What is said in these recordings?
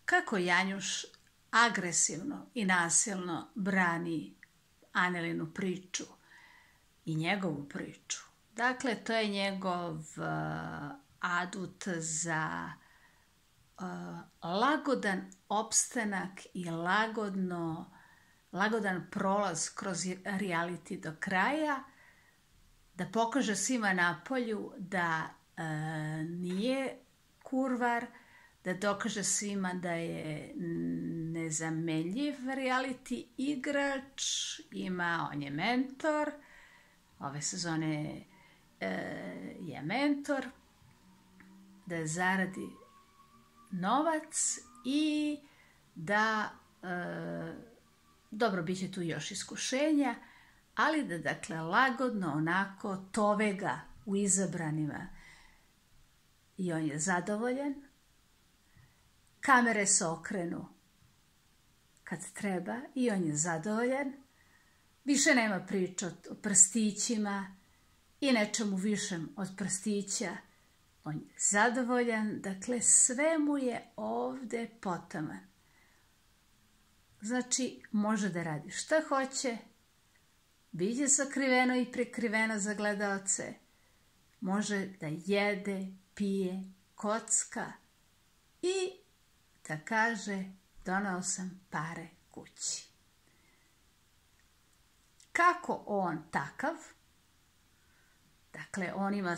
kako Janjuš agresivno i nasilno brani Anelinu priču i njegovu priču. Dakle, to je njegov adut za lagodan opstanak i lagodan prolaz kroz reality do kraja, da pokaže svima napolju da nije kurvar, da dokaže svima da je nezamenljiv reality igrač, on je mentor, ove sezone je mentor, da zaradi novac i da, dobro, bit će tu još iskušenja, ali da, dakle, lagodno onako tovega u izabranima i on je zadovoljan. Kamere se okrenu kad treba i on je zadovoljan. Više nema priča o prstićima i nečemu višem od prstića. On je zadovoljan, dakle sve mu je ovde potaman. Znači, može da radi šta hoće, biće sakriveno i prekriveno za gledaoce, može da jede, pije, kocka i da kaže donao sam pare kući. Kako on takav, dakle on ima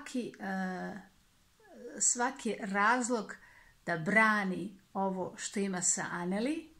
svaki razlog da brani ovo što ima sa Aneli,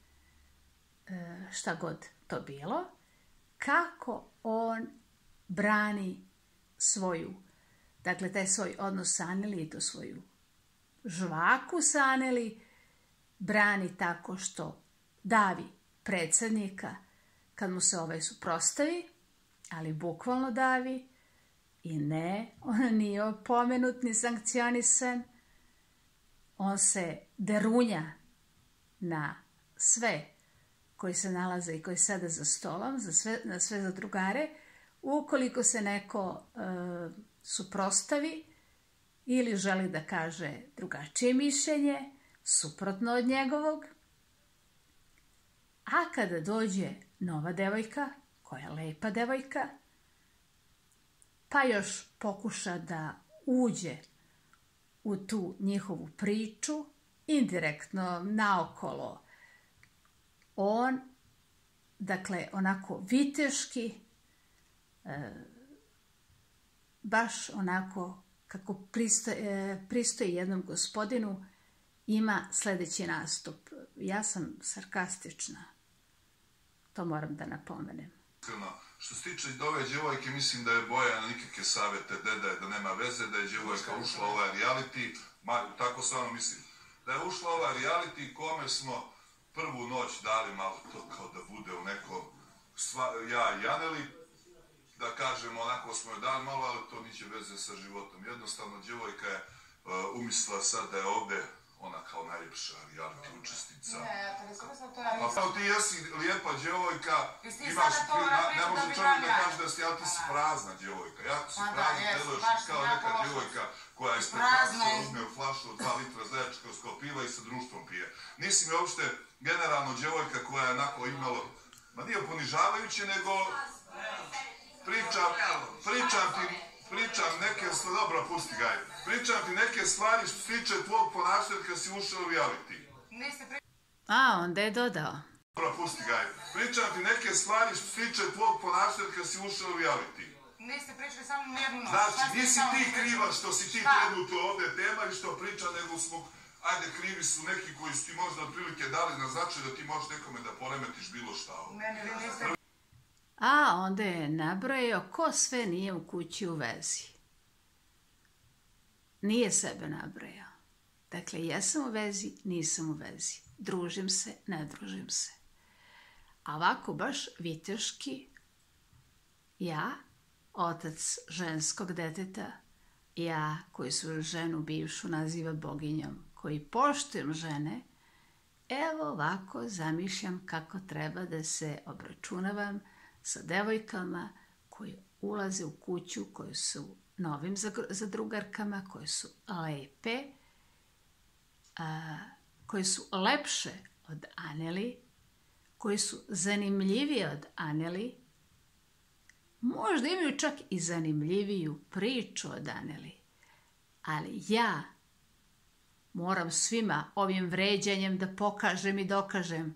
šta god to bilo, kako on brani svoju, dakle taj svoj odnos sa Aneli i tu svoju žvaku sa Aneli, brani tako što davi predsjednika kad mu se ovaj suprotstavi, ali bukvalno davi i ne, on nije opomenut ni sankcionisan, on se derunja na sve koji se nalaze i koji sede za stolom, na sve zadrugare, ukoliko se neko suprotstavi ili želi da kaže drugačije mišljenje, suprotno od njegovog. A kada dođe nova devojka, koja je lepa devojka, pa još pokuša da uđe u tu njihovu priču, indirektno, naokolo, on, dakle, onako viteški, baš onako kako pristoji jednom gospodinu, ima sljedeći nastup. Ja sam sarkastična. To moram da napomenem. Što se tiče ove djevojke, mislim da je Bojana nikakve savjete da nema veze, da je djevojka ušla u ovaj reality, tako stvarno mislim, da je ušla u ovaj reality kome smo prvu noć dali malo to kao da bude u neko, ja i Aneli, da kažemo, onako smo joj dali malo, ali to niće veze sa životom. Jednostavno, djevojka je umislila sad da je ovde ona kao najljepša reality učesnica. Ne, to nisam mislila to ja nisam. Pa ti jesi lijepa djevojka, imaš, ne može čovjek da kaže da si, ali ti si prazna djevojka. Jako si prazna, deluješ kao neka djevojka koja ispred praksa uzme u flašu od 2 litra zaječarskog piva i sa društvom pije. Nisi mi uopšte generalno djevojka koja je onako imalo, ma nije ponižavajuće, nego pričam neke stvari, dobro, pusti ga, pričam ti neke stvari što se tiče tvojeg ponašanja kad si ušao u reality. A, onda je dodao. Dobro, pusti ga, pričam ti neke stvari što se tiče tvojeg ponašanja kad si ušao u reality. Niste pričali samo jednu noć. Znači, nisi ti kriva što si ti trenutno ovdje tema i što priča, nego smo, ajde, krivi su neki koji su ti možda otprilike dali na značaj da ti možeš nekome da poremetiš bilo šta ovo. Meni vi niste... A onda je nabrojao ko sve nije u kući u vezi. Nije sebe nabrojao. Dakle, jesam u vezi, nisam u vezi. Družim se, ne družim se. A ovako baš viteški, ja, otac ženskog deteta, ja koji svoju ženu bivšu naziva boginjom, koji poštujem žene, evo ovako zamišljam kako treba da se obračunavam sa devojkama koje ulaze u kuću, koje su novim zadrugarkama, koje su lepe, koje su lepše od Aneli, koje su zanimljivije od Aneli, možda imaju čak i zanimljiviju priču od Aneli, ali ja moram svima ovim vređanjem da pokažem i dokažem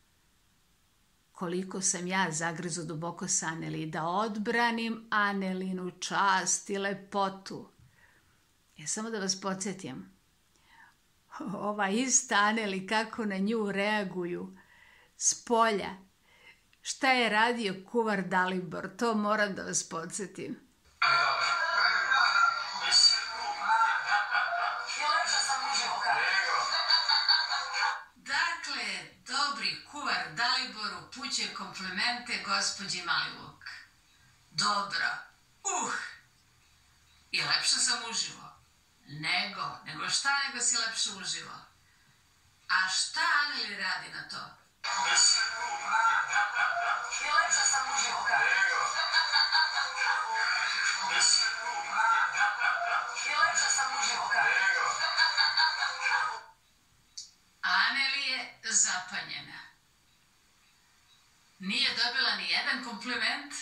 koliko sam ja zagrizu duboko s Aneli, da odbranim Anelinu čast i lepotu. Samo da vas podsjetim, ova ista Aneli, kako na nju reaguju s polja, šta je radio kuvar Dalibor, to moram da vas podsjetim. Dakle, dobri kuvar Dalibor upućuje komplimente gospođi Malivuk. Dobro, i lepša sam uživo. Nego šta nego si lepše uživo. A šta Aneli radi na to? I lepša sam uživo, kao. I lepša sam uživo, kao. Aneli je zapanjena. Nije dobila ni jedan kompliment.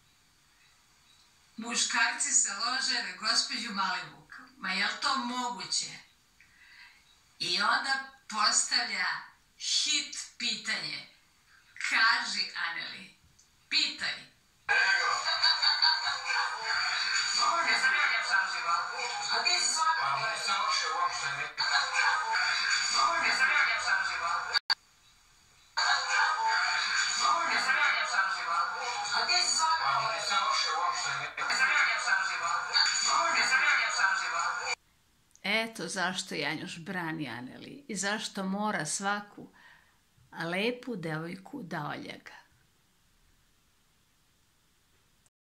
Muškarci se lože na gospođu Malivuk. Ma je li to moguće? I onda postavlja hit pitanje. Kaži, Aneli, pitaj. Jesam ja ljepša uživo? A ti si svakako ljepša. Jesam ja ljepša uživo? Jesam ja ljepša uživo? A ti si svakako ljepša. Jesam ja ljepša uživo? Jesam ja ljepša uživo? Eto zašto Janjuš brani Aneli i zašto mora svaku lepu devojku da oljaga.